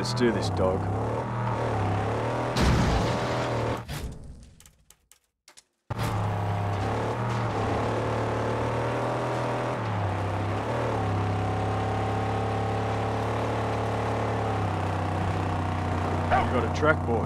Let's do this, dog. You got a track, boy.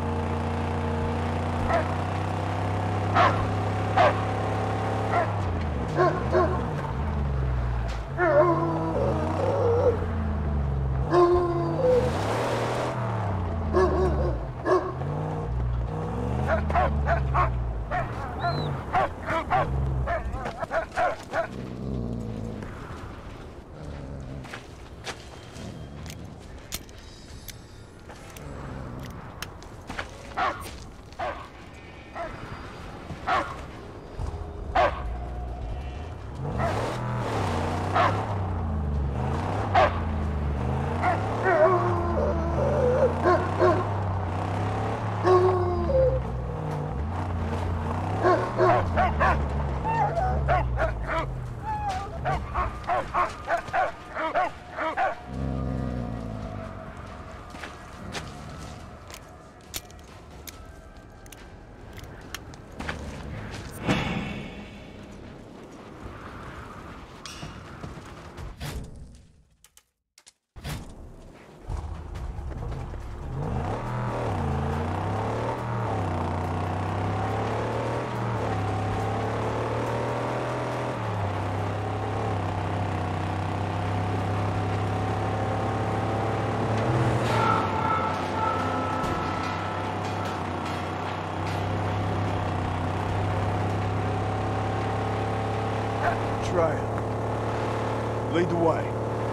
Trail. Lead the way.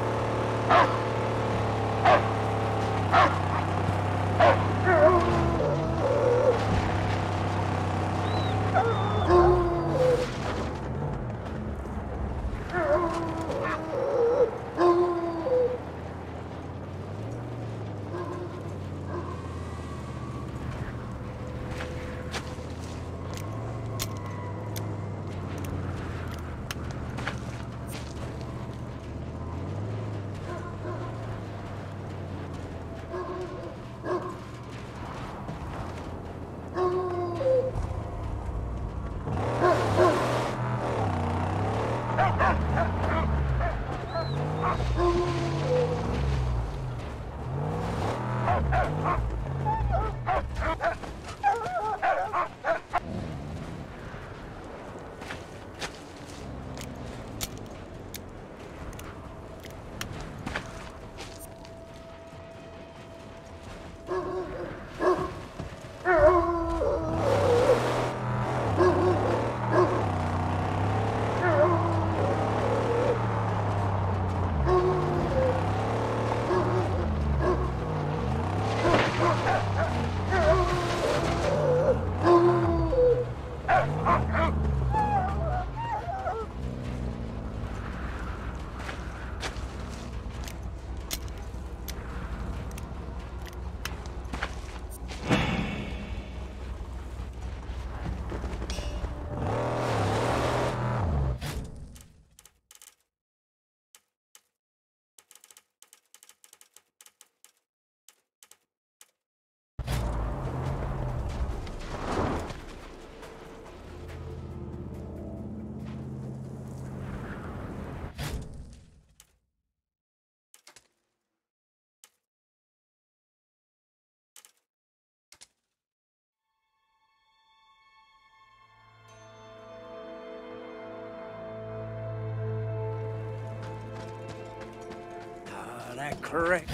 That correct.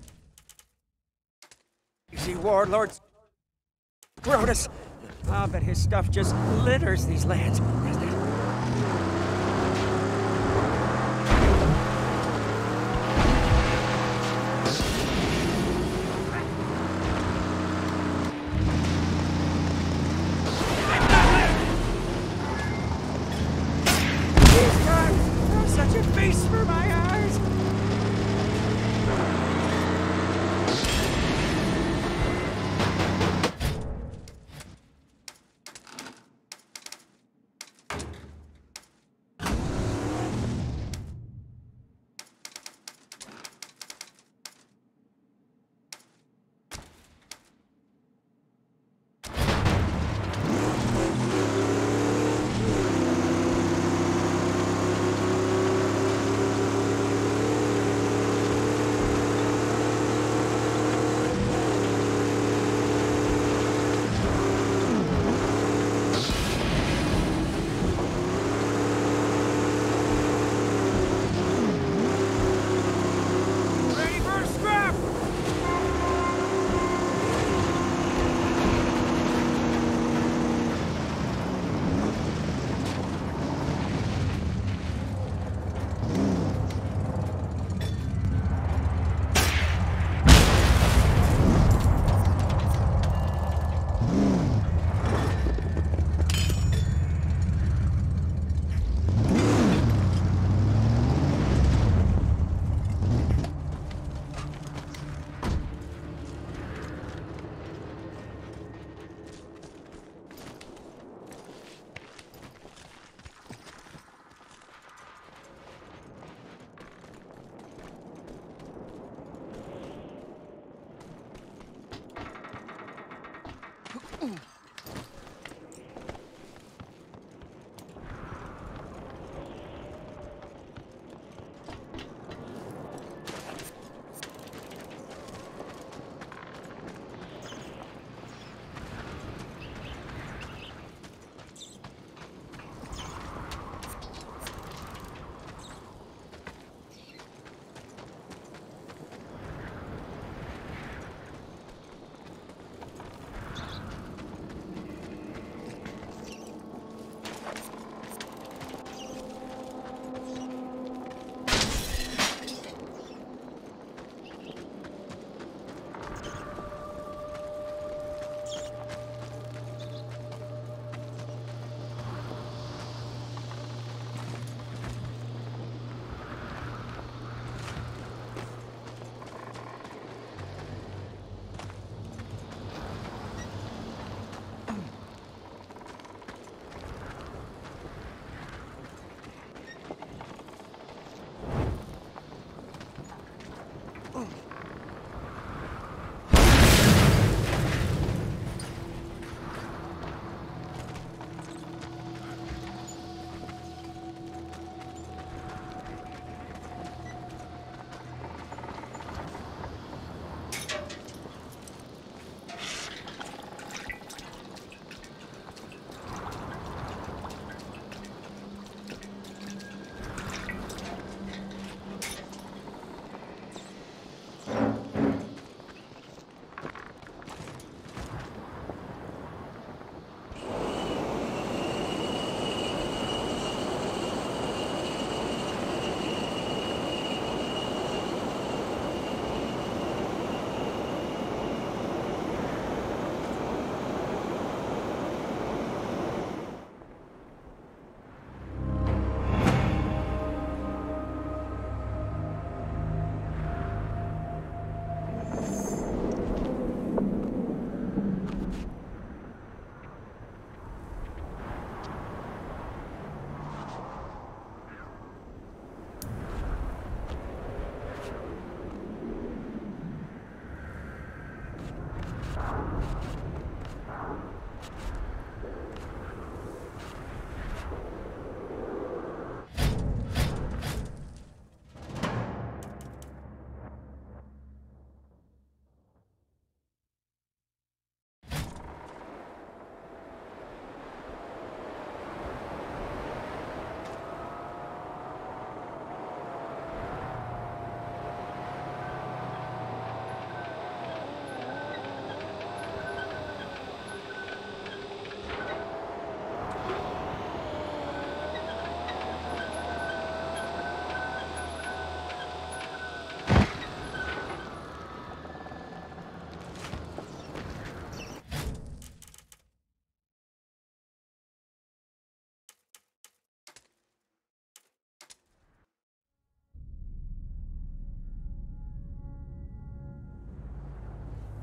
You see, warlords, Grotus. Ah, but his stuff just litters these lands. These guns are such a feast for my eyes.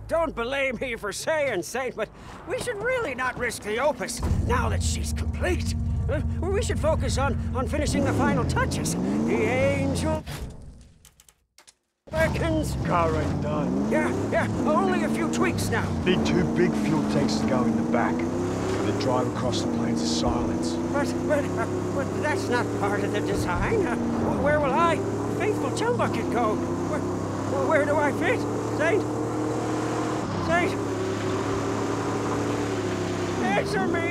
don't blame me for saying, Saint, but we should really not risk the Opus now that she's complete. We should focus on finishing the final touches. The angel beckons. Car ain't done. Yeah, only a few tweaks now. Need 2 big fuel tanks to go in the back. The drive across the plains of silence. But that's not part of the design. Where will I, faithful Chumbucket, go? Where do I fit? Saint? Answer me!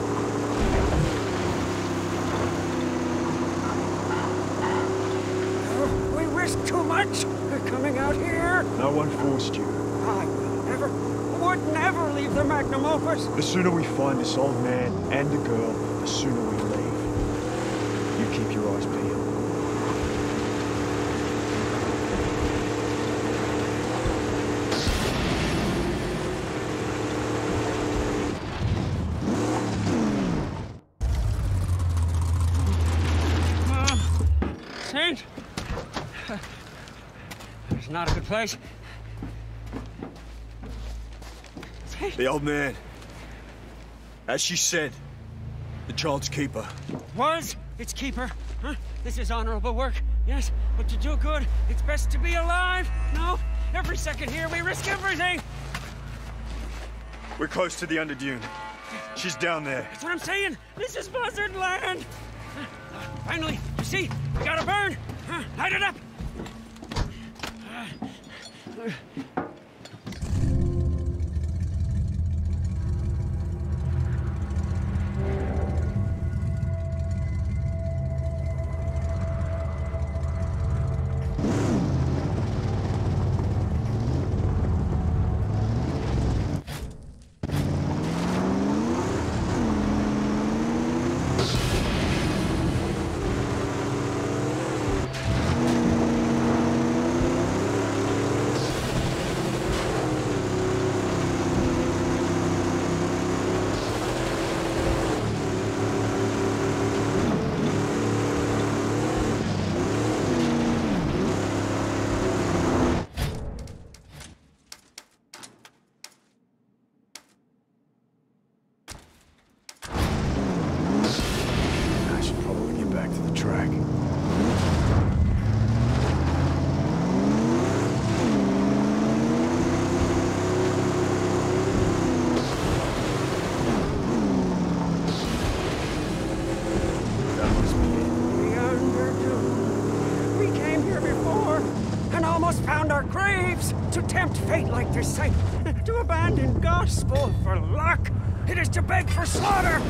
We risk too much coming out here. No one forced you. I would never leave the magnum opus. The sooner we find this old man and the girl, the sooner we leave. You keep your eyes peeled. Saint? It's not a good place. The old man. As she said, the child's keeper. Was its keeper? Huh? This is honorable work, yes, but to do good, it's best to be alive. No, every second here we risk everything. We're close to the Underdune. She's down there. That's what I'm saying. This is Buzzard Land. Finally, you see, we gotta burn. Light it up. Found our graves to tempt fate like this sight, to abandon gospel for luck. It is to beg for slaughter.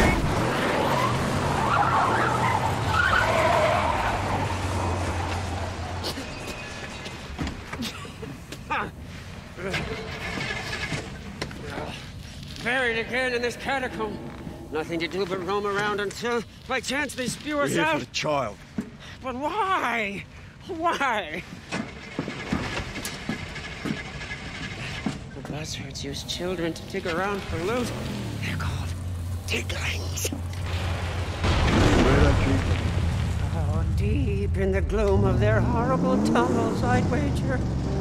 Buried again in this catacomb. Nothing to do but roam around until, by chance, they spew us We're here out. for the child. But why? Why? The buzzards use children to dig around for loot. They're called diglings. Where do they keep them? Oh, deep in the gloom of their horrible tunnels, I'd wager.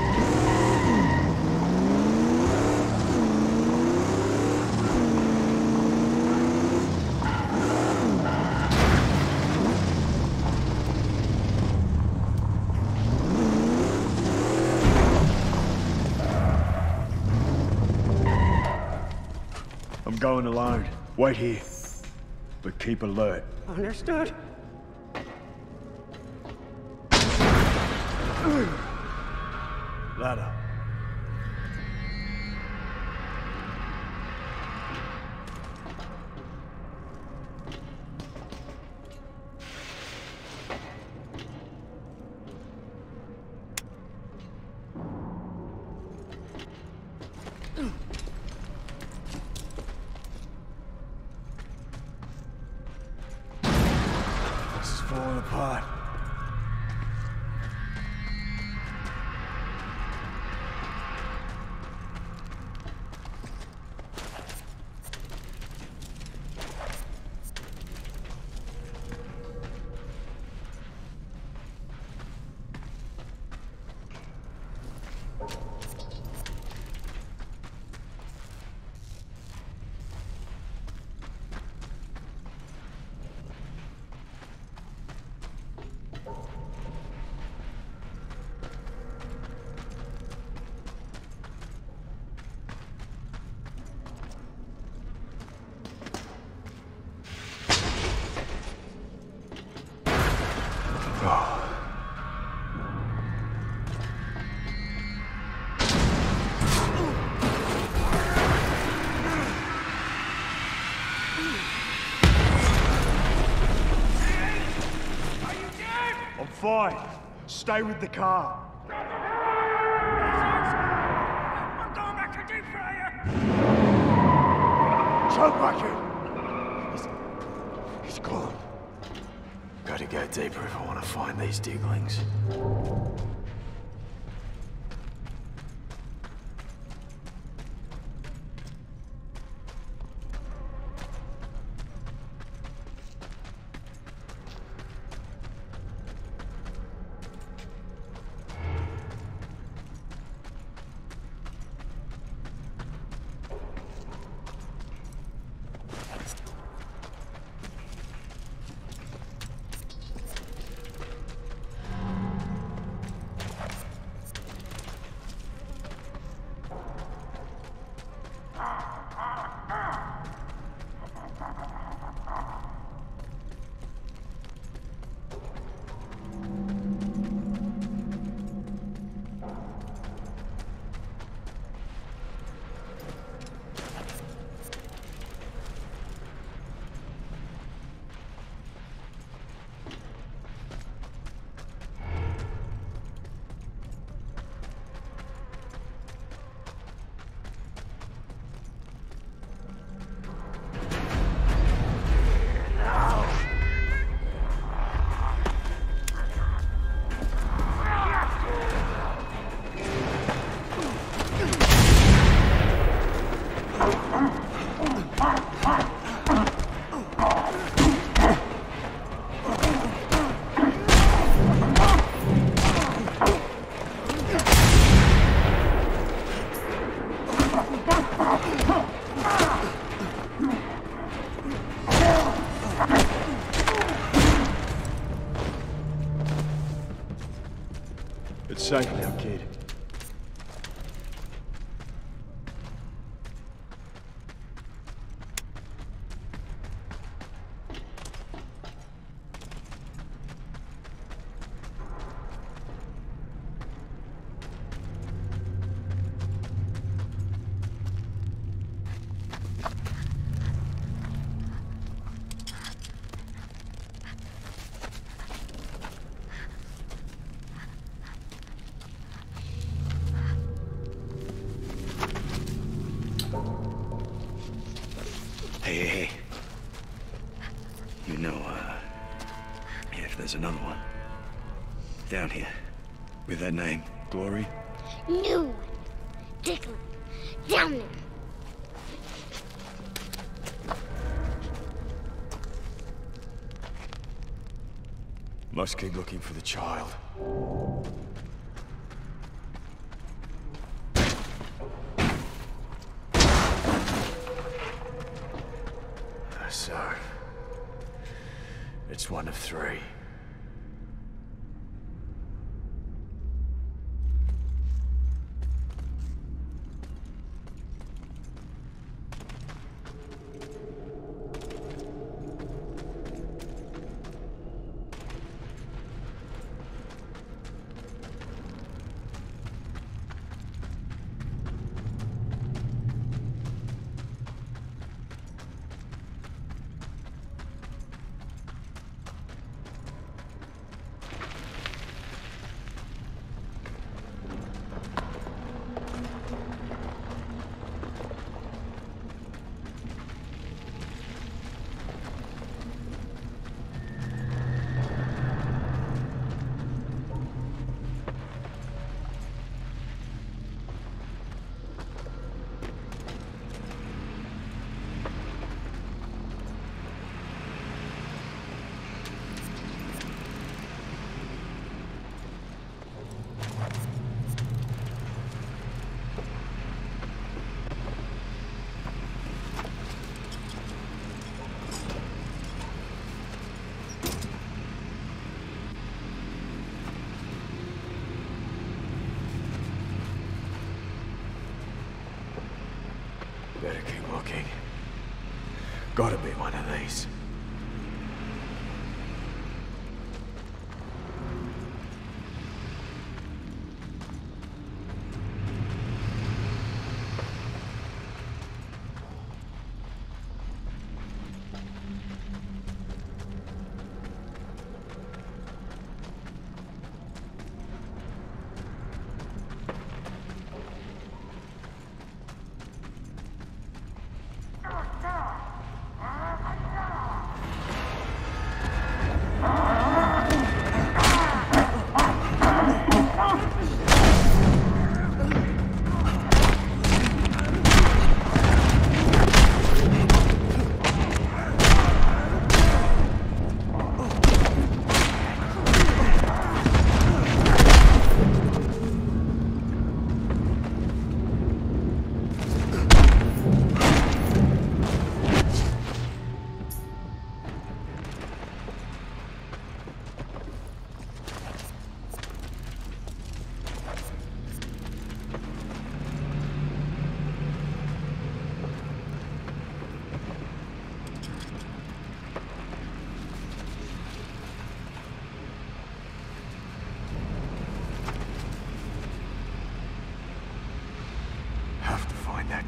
I'm going alone. Wait here. But keep alert. Understood. Ladder. This is falling apart. fine. Stay with the car. I'm going back to deep fryer! Jump back in! He's gone. Gotta go deeper if I want to find these diglings. It's safe now, kid. Hey. You know, if there's another one. Down here. With that name. Glory? New one. Dickling. Down there. Must keep looking for the child. So, it's one of three. Better keep looking. Gotta be one of these.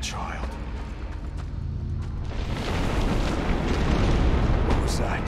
child. What was that?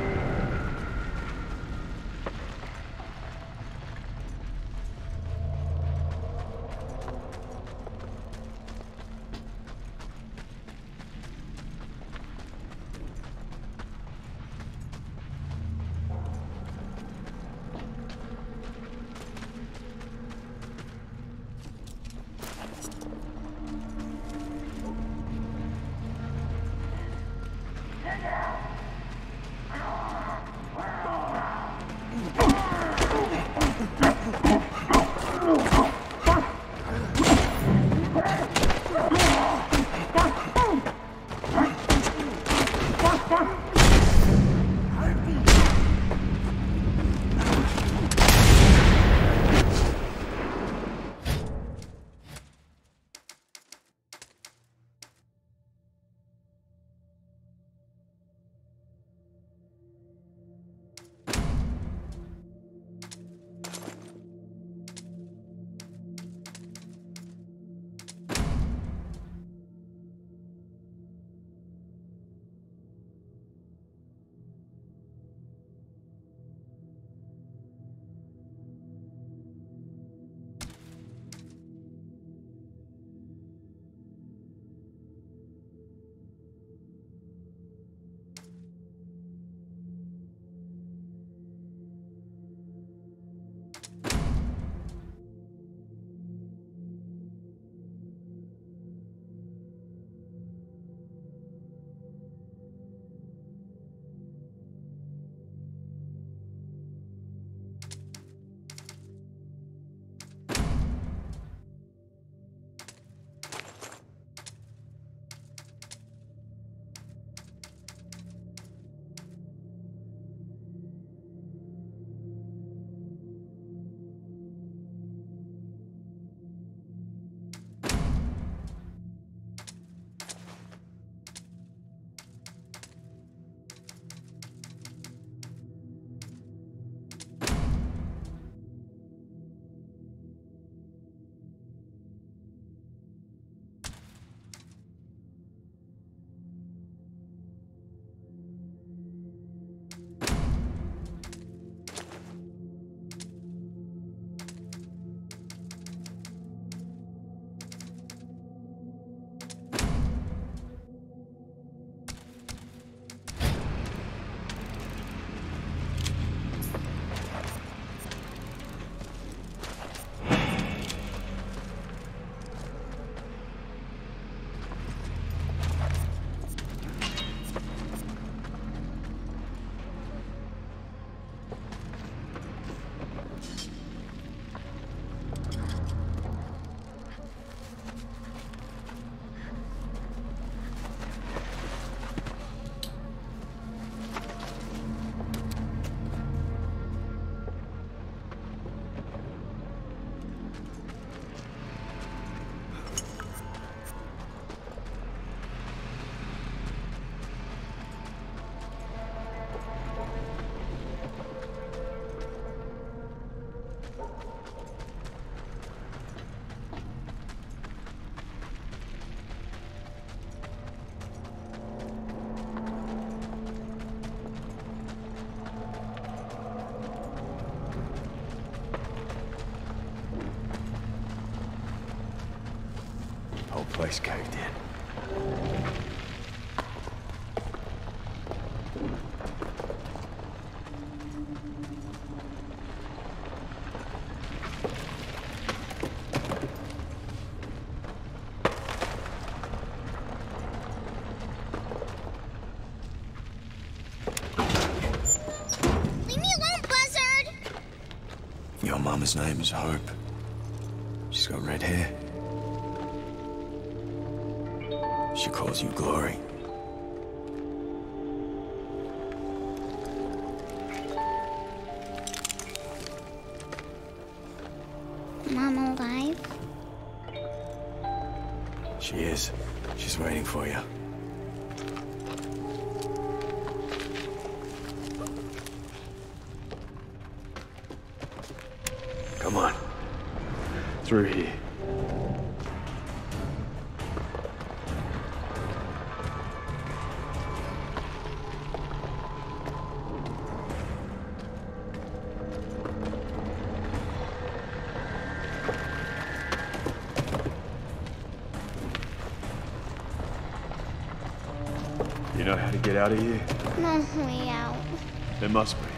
Whole place caved in. Leave me alone, Buzzard! Your mama's name is Hope. She's got red hair. She calls you Glory. Mom alive? She is. She's waiting for you. Come on. Through here. get out of here? No way out. There must be.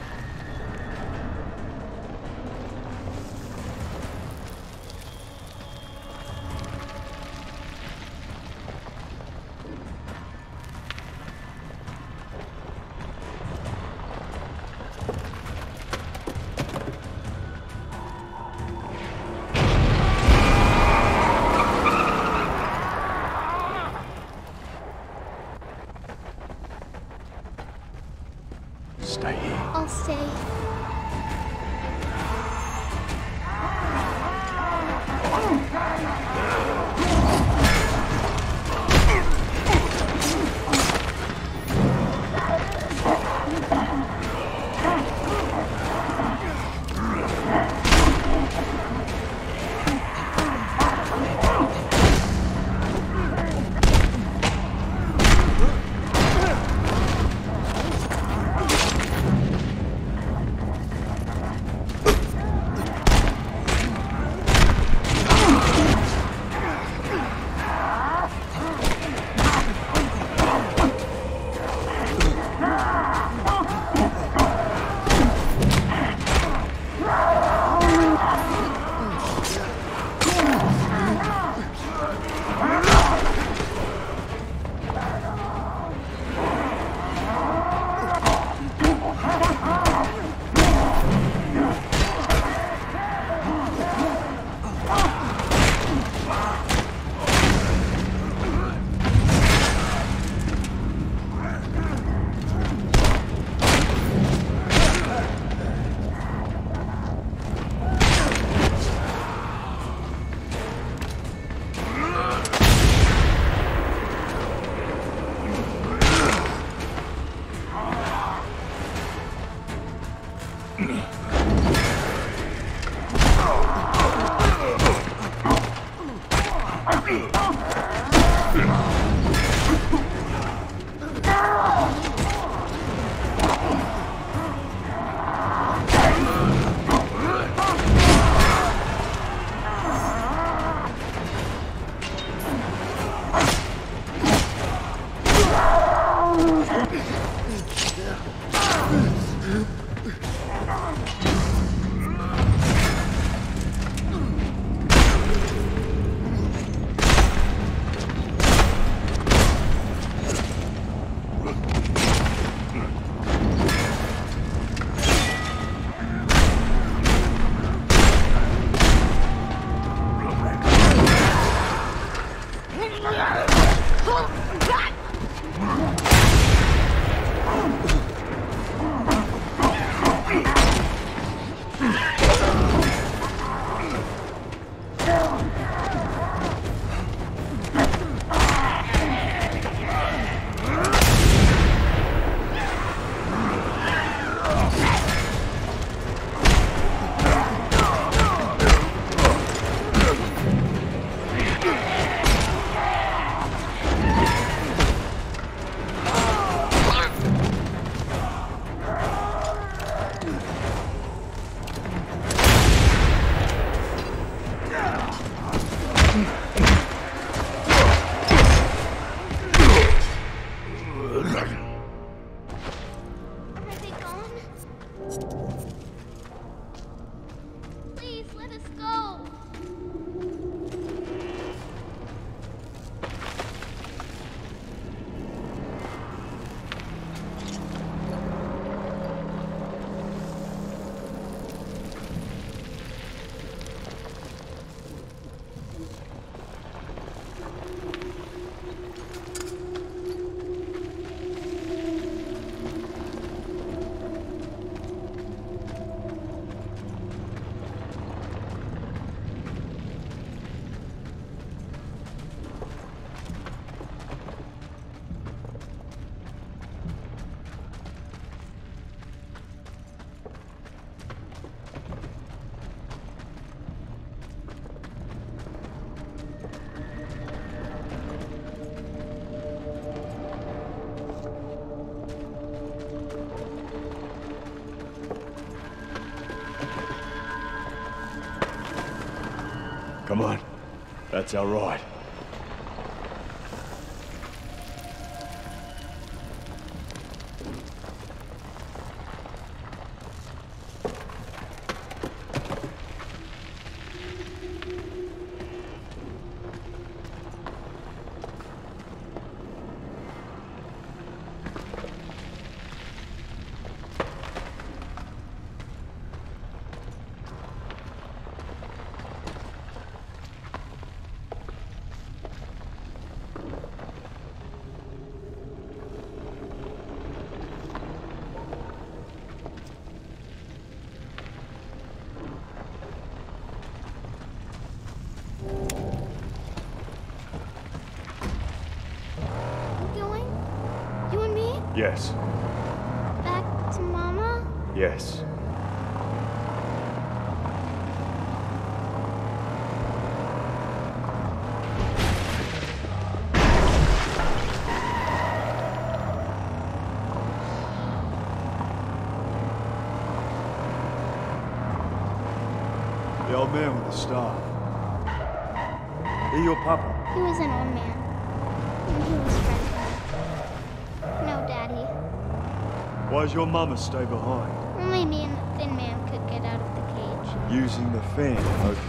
Stay here. I'll stay. Come on. That's our ride. Yes. Back to Mama? Yes. The old man with the staff. He your papa? He was an old man. And he was friendly. No, Daddy. Why's your mama stay behind? Only me and the thin man could get out of the cage. Using the fan to open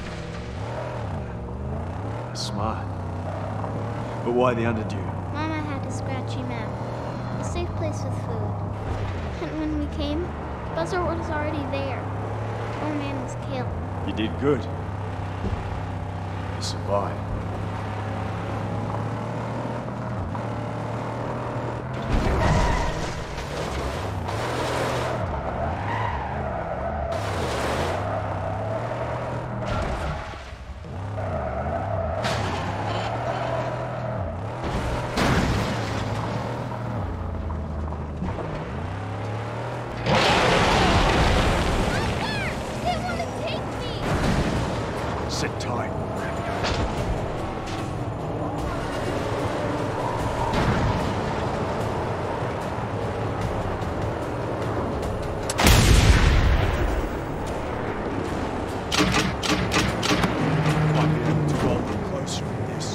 it. Smart. But why the underdew? Mama had a scratchy map. A safe place with food. And when we came, Buzzard was already there. The old man was killed. You did good. You survived. They want to take me! Sit tight. Might be able to roll them closer with this.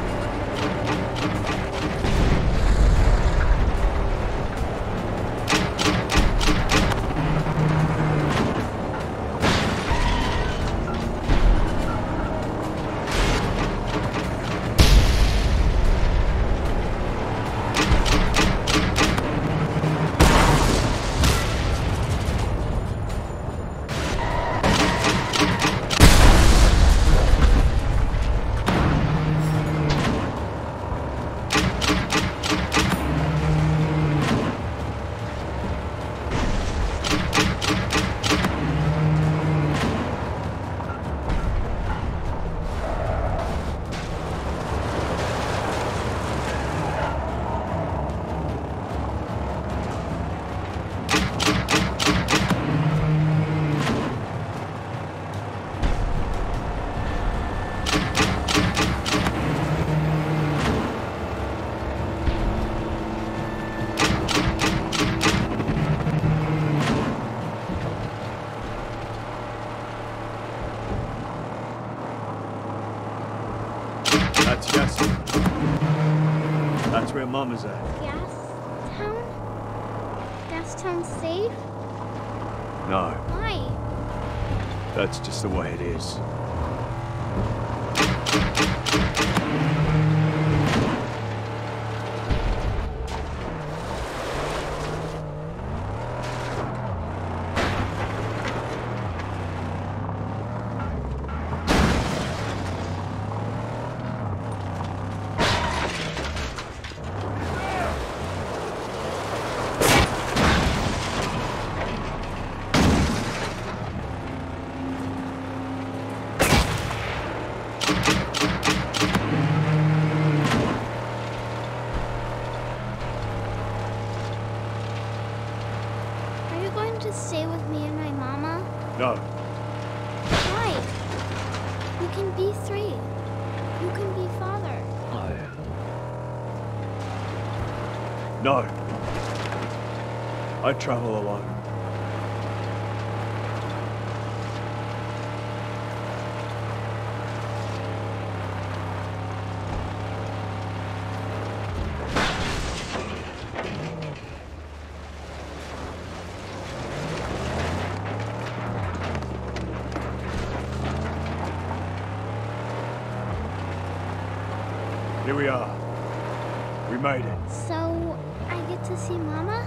That's Gastown. That's where Mama's at. Gastown? Gastown safe? No, Why? that's just the way it is. Are you going to stay with me and my mama? No, Why? You can be three. You can be father. no. I travel alone. Here we are. We made it. So, I get to see Mama?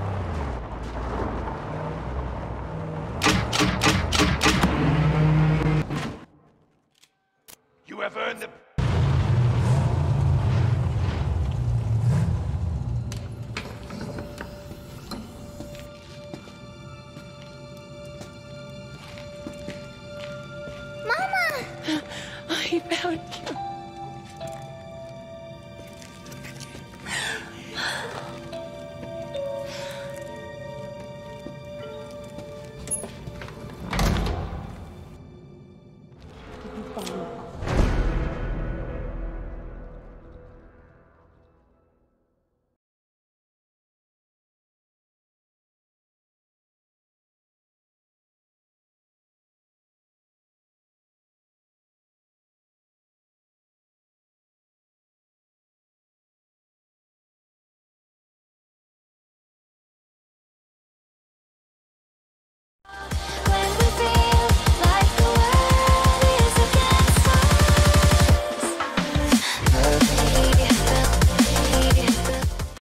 You have earned the... Mama! I found you.